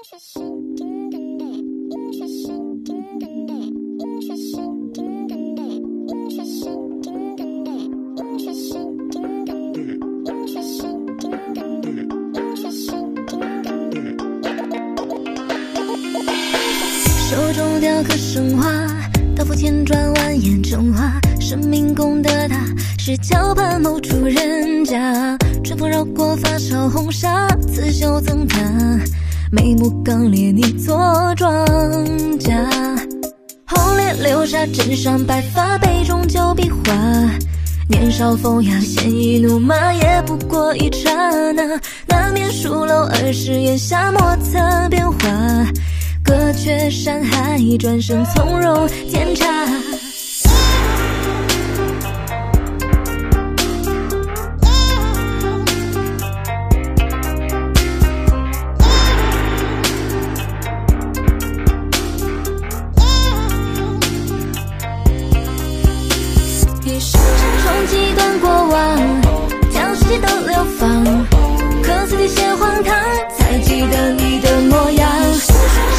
手中雕刻升华，刀锋千转蜿蜒成花，生命功德大，是桥畔某处人家。春风绕过发梢红纱，刺绣增塔，眉目刚烈你做庄稼。红莲流沙枕上白发，杯中酒比划。年少风雅，鲜衣怒马，也不过一刹那。难免疏漏20檐下，莫测变化。隔绝山海，转身从容检查。一声声冲击断过往，将世界都流放。可此地写荒唐，才记得你的模样。